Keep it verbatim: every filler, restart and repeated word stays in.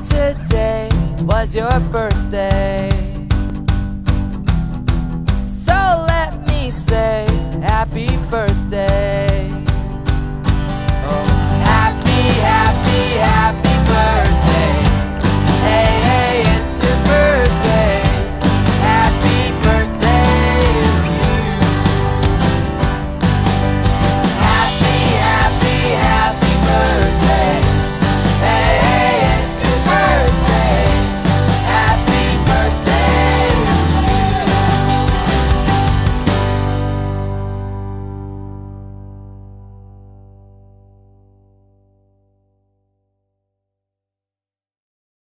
today was your birthday. So let me say happy birthday.